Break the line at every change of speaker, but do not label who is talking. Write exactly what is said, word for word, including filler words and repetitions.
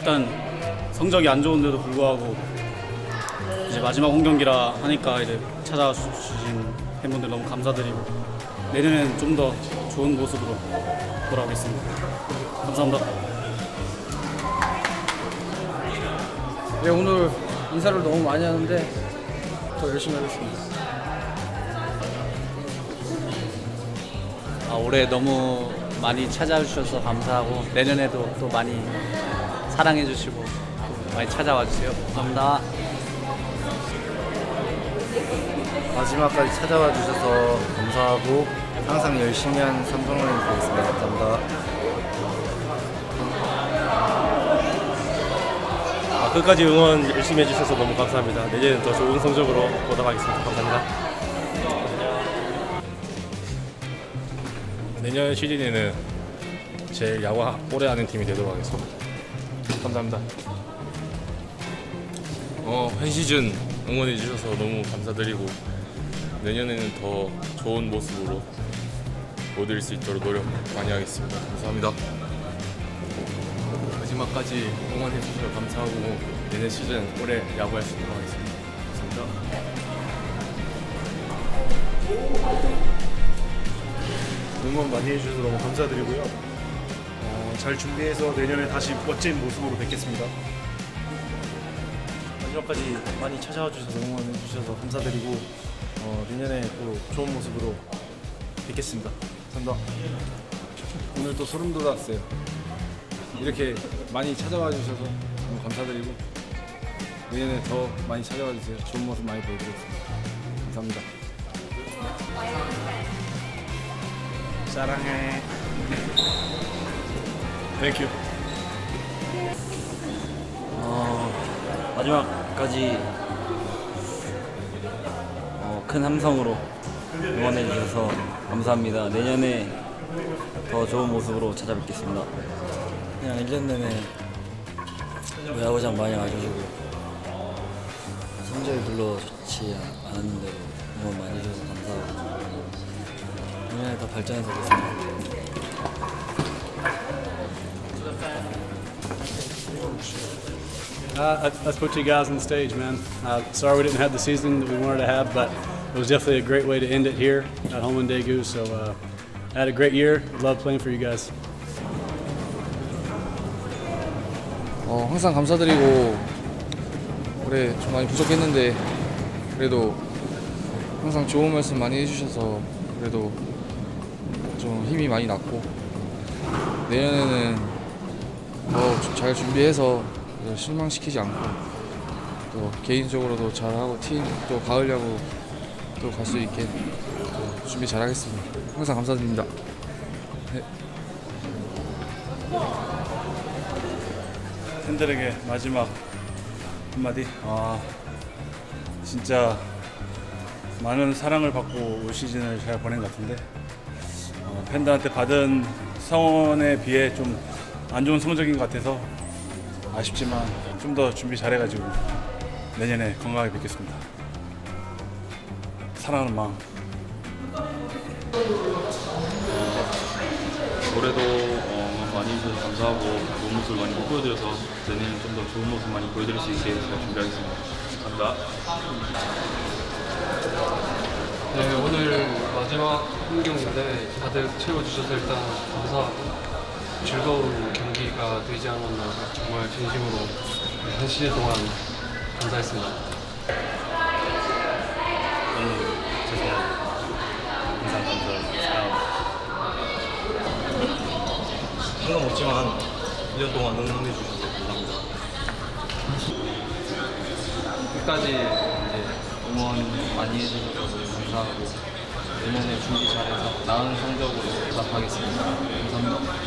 약간 성적이 안 좋은데도 불구하고 이제 마지막 홈 경기라 하니까 이제 찾아와 주신 팬분들 너무 감사드리고 내년엔 좀 더 좋은 모습으로 돌아오겠습니다. 감사합니다.
네, 오늘 인사를 너무 많이 하는데 더 열심히 하겠습니다.
아, 올해 너무 많이 찾아와 주셔서 감사하고 내년에도 또 많이 사랑해 주시고 많이 찾아와 주세요. 감사합니다.
마지막까지 찾아와 주셔서 감사하고 항상 열심히 한 삼성라인 되겠습니다. 감사합니다.
아, 끝까지 응원 열심히 해주셔서 너무 감사합니다. 내년엔 더 좋은 성적으로 보답하겠습니다. 감사합니다. 내년 시즌에는 제일 야구 오래 하는 팀이 되도록 하겠습니다. 감사합니다.
어, 한 시즌 응원해 주셔서 너무 감사드리고 내년에는 더 좋은 모습으로 보여드릴 수 있도록 노력 많이 하겠습니다. 감사합니다.
마지막까지 응원해 주셔서 감사하고 내년 시즌 올해 야구할 수 있도록 하겠습니다. 감사합니다.
응원 많이 해주셔서 너무 감사드리고요. 어, 잘 준비해서 내년에 다시 멋진 모습으로 뵙겠습니다. 마지막까지 많이 찾아와 주셔서 응원해 주셔서 감사드리고 어, 내년에 또 좋은 모습으로 뵙겠습니다. 감사합니다.
오늘 또 소름 돋았어요. 이렇게 많이 찾아와 주셔서 너무 감사드리고 내년에 더 많이 찾아와 주세요. 좋은 모습 많이 보여드리겠습니다. 감사합니다.
사랑해. Thank you.
어, 마지막까지 어, 큰 함성으로 응원해 주셔서 감사합니다. 내년에 더 좋은 모습으로 찾아뵙겠습니다. 그냥 일 년 내내 야구장 많이 와주시고 성적이 별로 좋지 않았는데도 응원 많이 해주셔서 감사하고 내년에 더 발전해서 뵙겠습니다.
Uh, let's put you guys on the stage, man. Uh, sorry we didn't have the season that we wanted to have, but it was definitely a great way to end it here at home in Daegu. So uh, I had a great year. Love playing for you guys.
어, 항상 감사드리고 올해 좀 많이 부족했는데 그래도 항상 좋은 말씀 많이 해주셔서 그래도 좀 힘이 많이 났고 내년에는 더 잘 준비해서 실망시키지 않고 또 개인적으로도 잘하고 팀 또 가을 야구 또 갈 수 있게 또 준비 잘하겠습니다. 항상 감사드립니다. 네.
팬들에게 마지막 한마디. 아, 진짜 많은 사랑을 받고 올 시즌을 잘 보낸 것 같은데 어, 팬들한테 받은 성원에 비해 좀 안 좋은 성적인 것 같아서 아쉽지만 좀 더 준비 잘해가지고 내년에 건강하게 뵙겠습니다. 사랑하는 마음.
올해도 어, 많이 해주셔서 감사하고 좋은 모습을 많이 못 보여드려서 내년에 좀 더 좋은 모습 많이 보여드릴 수 있게 잘 준비하겠습니다. 감사합니다.
네, 오늘 마지막 홈경기인데 다들 채워주셔서 일단 감사하고 즐거운 경기가 되지 않았나 정말 진심으로 한 시즌 동안 감사했습니다.
너무 죄송하고 항상 감사하고 사랑합니다.
상관 없지만 일 년 동안 응원해 주셔서 감사합니다.
끝까지 이제 응원 많이 해주셔서 감사하고 내년에 준비 잘해서 나은 성적으로 보답하겠습니다. 감사합니다.